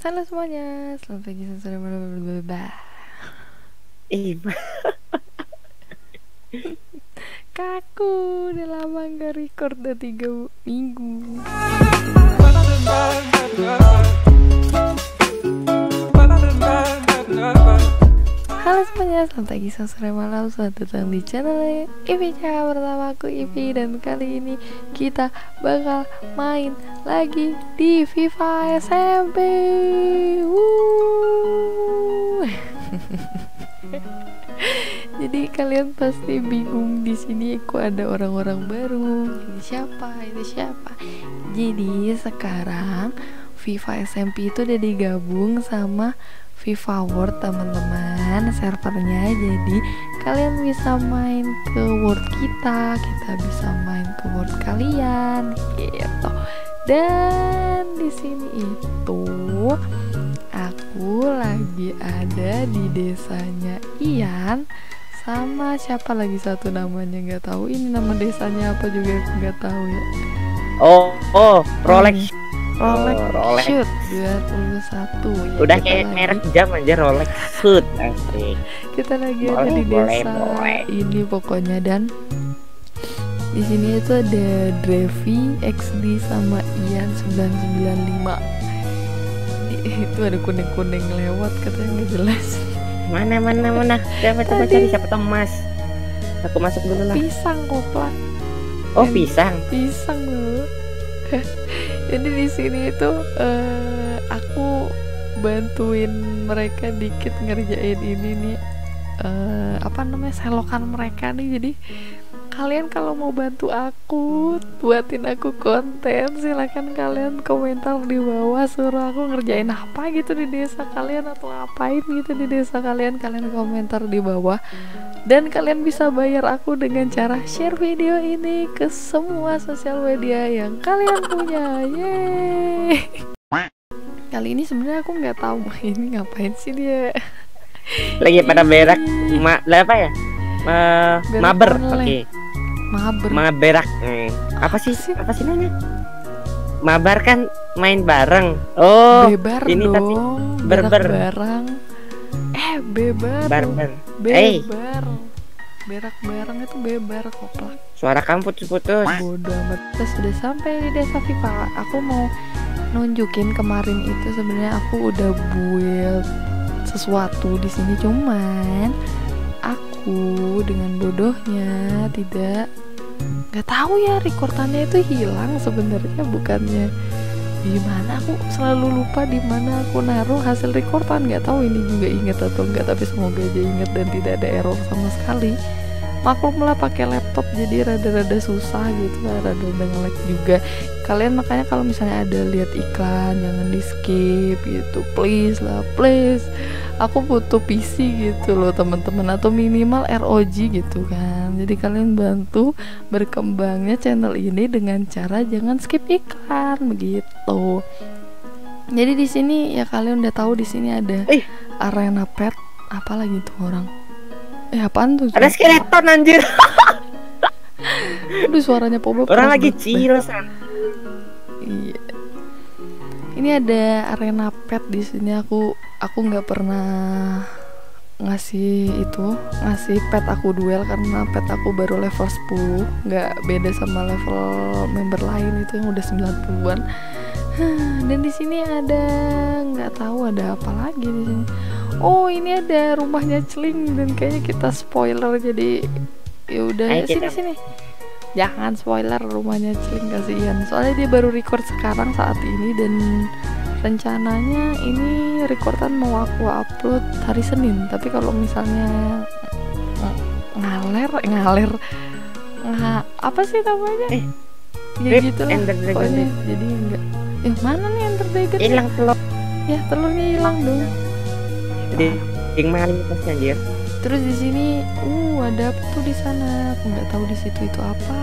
Halo semuanya, selamat pagi, sore, malam, kaku, udah lama gak record, udah 3 minggu. Halo semuanya, selamat pagi, sore, malam, selamat datang di channel Ivi Cah. Bersama aku Ivi, dan kali ini kita bakal main lagi di FIFA SMP. Jadi kalian pasti bingung, di sini aku ada orang-orang baru. Ini siapa? Itu siapa? Jadi sekarang FIFA SMP itu udah digabung sama FIFA World, teman-teman, servernya. Jadi kalian bisa main ke world kita bisa main ke world kalian gitu. Dan di sini itu aku lagi ada di desanya Ian sama siapa lagi satu namanya nggak tahu. Ini nama desanya apa juga nggak tahu ya. Rolex. Rolex Shoot 21 ya. Udah kayak merek jam aja, Rolex Shoot. Asik. Kita lagi ada di desa ini pokoknya. Dan di sini itu ada Drevi, XD sama Ian 995. Itu ada kuning-kuning lewat, katanya nggak jelas. Mana coba cari siapa tahu Mas. Aku masuk dulu lah. Pisang koplak. Oh, pisang dulu. Jadi di sini itu aku bantuin mereka dikit ngerjain ini nih, selokan mereka nih. Jadi kalian kalau mau bantu aku buatin aku konten, silakan kalian komentar di bawah, suruh aku ngerjain apa gitu di desa kalian atau ngapain gitu di desa kalian. Kalian komentar di bawah, dan kalian bisa bayar aku dengan cara share video ini ke semua sosial media yang kalian punya. Yeay. Kali ini sebenarnya aku nggak tahu ini ngapain sih dia. Lagi pada berak apa ya? Maber. Oke. Maberak. Apa sih namanya? Mabar kan main bareng. Oh, bebar ini dong. tapi bareng. Bebar. Berak bareng itu bebar koplak. Suara kamu putus-putus. Bodoh amat. Kita sudah sampai di desa FIFA. Aku mau nunjukin kemarin itu sebenarnya aku udah build sesuatu di sini, cuman aku dengan bodohnya nggak tahu ya, rekordannya itu hilang sebenarnya. Bukannya gimana, aku selalu lupa di mana aku naruh hasil rekordan. Nggak tahu ini juga inget atau enggak, tapi semoga aja inget dan tidak ada error sama sekali. Maklumlah pakai laptop jadi rada-rada susah gitu, rada nge-lag juga. Kalian makanya kalau misalnya ada lihat iklan jangan di skip gitu, please. Aku butuh PC gitu loh teman-teman, atau minimal ROG gitu kan. Jadi kalian bantu berkembangnya channel ini dengan cara jangan skip iklan begitu. Jadi di sini ya kalian udah tahu di sini ada arena pet, apalagi tuh orang. Apaan tuh? Ada skeleton anjir. Aduh, suaranya Pobo. Orang lagi chill. Iya. Ini ada arena pet di sini. Aku nggak pernah ngasih pet aku duel karena pet aku baru level 10, nggak beda sama level member lain itu yang udah 90-an. Dan di sini ada nggak tahu ada apa lagi di sini. Oh, ini ada rumahnya Celing dan kayaknya kita spoiler, jadi ya udah sini. Jangan spoiler rumahnya Celing, kasihan. Soalnya dia baru record sekarang saat ini, dan rencananya ini recordan mau aku upload hari Senin. Tapi kalau misalnya ngaler apa sih namanya? Ya gitu lah. Pokoknya jadi enggak. Mana nih Ender Dragon? Hilang telur. Ya, telurnya hilang dong. Jadi yang maling pasti anjir. Terus di sini ada apa tuh di sana? Aku nggak tahu di situ itu apa.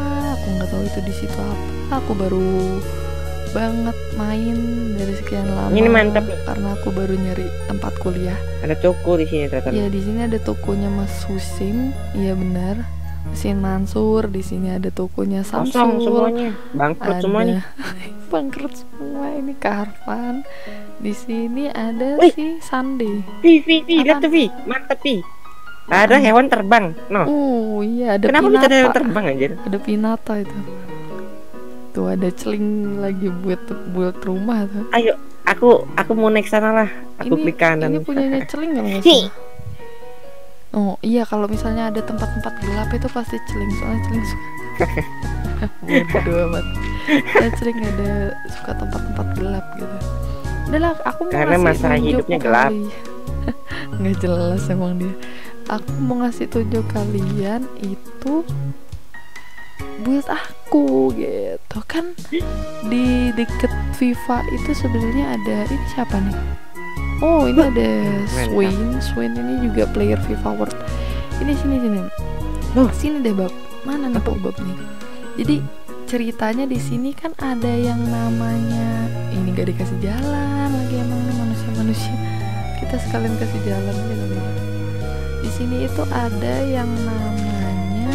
Aku baru banget main dari sekian lama. Ini mantap karena aku baru nyari tempat kuliah. Ada toko di sini ternyata. Iya, di sini ada tokonya Mas Husin. Iya benar. Husin Mansur. Di sini ada tokonya Samsur. Kosong semuanya. Bangkrut semuanya. Bangkrut semua. semua. Ini Karvan. Di sini ada Wih. si Sande. Vi, lihat Apaan? tuh Vi, mantep Vi. Ada hewan terbang. No. Oh iya, ada Kenapa bisa ada hewan Pinata. terbang anjir? Ada Pinata itu. Tuh ada celing lagi buat rumah tuh. Ayo, aku mau naik sana lah. Aku klik kanan. Ini punyanya celing kalau nggak Hi. salah. Oh iya, kalau misalnya ada tempat-tempat gelap itu pasti celing, soalnya celing suka. Bodoh amat. Soalnya celing ada suka tempat-tempat gelap gitu. Udahlah, aku mau Karena ngasih masa tunjuk hidupnya ke gelap. kalian. Nggak jelas emang dia. Aku mau ngasih tunjuk kalian itu buat aku gitu kan. Di deket FIFA itu sebenarnya ada ini siapa nih? Oh ini ada Swain ini juga player FIFA World. Ini sini. Sini deh Bab. Mana nih Bab nih? Jadi ceritanya di sini kan ada yang namanya ini gak dikasih jalan lagi, emang nih manusia. Kita sekalian kasih jalan gitu ya. Di sini itu ada yang namanya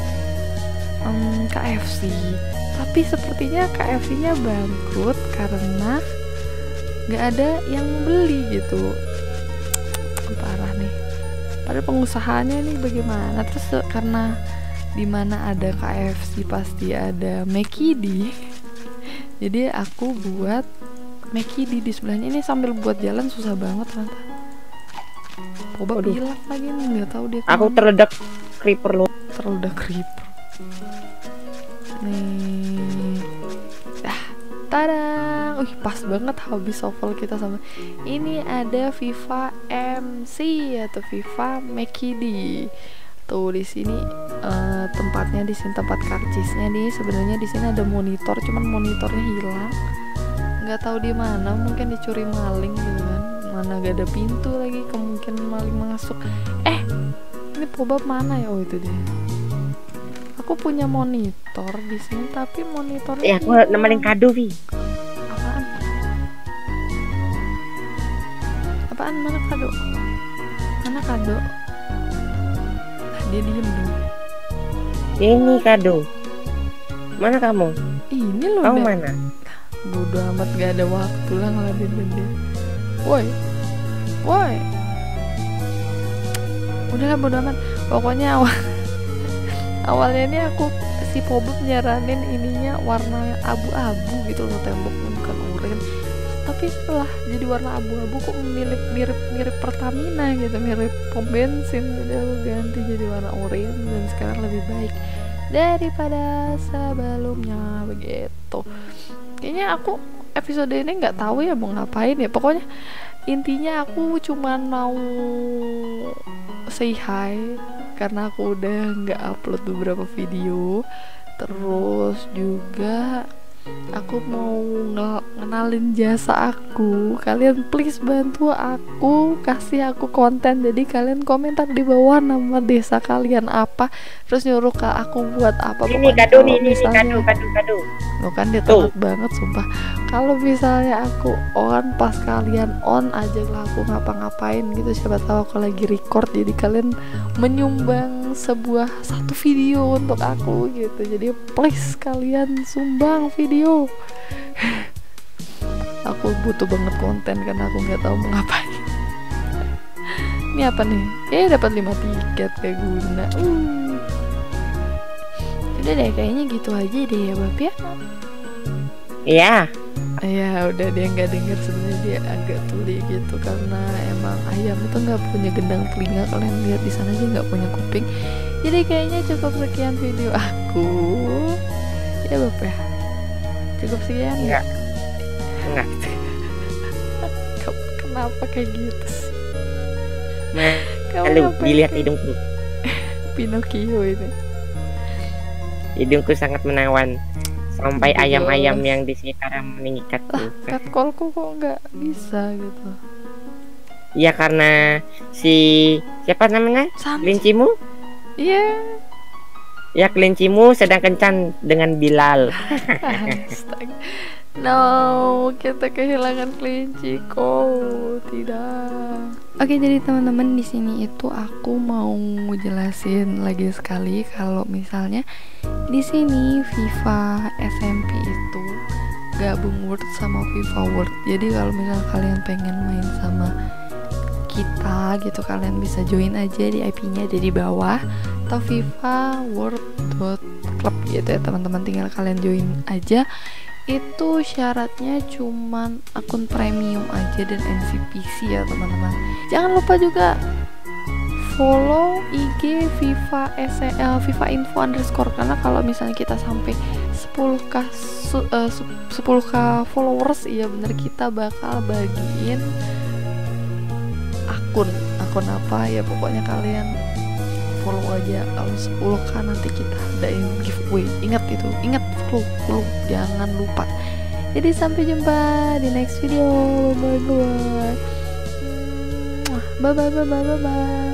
KFC. Tapi sepertinya KFC-nya bangkrut karena nggak ada yang beli gitu. Parah nih. Padahal pengusahanya nih bagaimana? Terus karena di mana ada KFC pasti ada McD. Jadi aku buat McD di sebelahnya. Ini sambil buat jalan susah banget ternyata. Coba bilang lagi nih, nggak tahu dia. Aku terledak creeper lo. Terledak creeper. Nih. Tada, pas banget habis shuffle kita sama. Ini ada FIFA MC atau FIFA McD. Tuh di sini tempatnya, di sini tempat karcisnya nih. Sebenarnya di sini ada monitor, cuman monitornya hilang. Nggak tahu di mana, mungkin dicuri maling gitu kan. Mana gak ada pintu lagi, kemungkinan maling masuk. Ini probab mana ya? Oh itu dia. Aku punya monitor di sini, tapi monitornya Aku nemenin kado Vi. Apaan? Mana kado? Dia diem dong. Ini kado. Mana kamu? Ini loh. Kamu mana? Bodoh amat, gak ada waktu lah ngeladenin dia. Woi. Udahlah bodoh amat. Pokoknya awalnya ini aku si Pobeb nyaranin ininya warna abu-abu gitu loh, temboknya bukan oranye. Tapi setelah jadi warna abu-abu kok mirip Pertamina gitu, mirip pom bensin. Jadi aku ganti jadi warna oranye dan sekarang lebih baik daripada sebelumnya begitu. Kayaknya aku episode ini nggak tahu ya mau ngapain ya. Pokoknya intinya aku cuman mau say hi karena aku udah nggak upload beberapa video. Terus juga aku mau ngenalin jasa aku. Kalian please bantu aku, kasih aku konten. Jadi kalian komentar di bawah nama desa kalian apa, terus nyuruh ke aku buat apa. Ini kado nih, ini kado. Lo kan dia telat banget sumpah. Kalau misalnya aku on pas kalian on aja lah, aku ngapa-ngapain gitu, siapa tahu aku lagi record, jadi kalian menyumbang satu video untuk aku gitu. Jadi please kalian sumbang video. Aku butuh banget konten karena aku nggak tahu mau ngapain. Ini apa nih? Dapat 5 tiket kayak guna. Udah deh, kayaknya gitu aja deh ya Bab ya. Iya. Ya udah, dia nggak denger. Sebenarnya dia agak tuli gitu karena emang ayam itu nggak punya gendang telinga. Kalian lihat di sana aja nggak punya kuping. Jadi kayaknya cukup sekian video aku ya Bab ya. Cukup sekian. Enggak. Kenapa kayak gitu sih? Lalu dilihat hidungku. Pinocchio ini. Hidungku sangat menawan. Sampai ayam-ayam yang di sekitar meningkatku. Catcallku kok nggak bisa gitu. Iya karena siapa namanya? Kelincimu? Iya. Ya kelincimu sedang kencan dengan Bilal. Astaga. No, kita kehilangan kelinciku. Tidak. Oke, jadi teman-teman di sini itu aku mau jelasin lagi sekali kalau misalnya di sini FIFA SMP itu gabung World sama FIFA World. Jadi kalau misalnya kalian pengen main sama kita gitu, kalian bisa join aja di IP-nya ada di bawah, atau fifaworld.club gitu ya teman-teman, tinggal kalian join aja. Itu syaratnya cuman akun premium aja dan NCPC ya teman-teman. Jangan lupa juga follow IG FIFA SEL FIFA Info _ karena kalau misalnya kita sampai 10k 10k followers, iya bener, kita bakal bagiin akun apa ya, pokoknya kalian follow aja. Kalau 10k nanti kita adain giveaway. Ingat itu, ingat follow, jangan lupa. Jadi sampai jumpa di next video. Bye bye.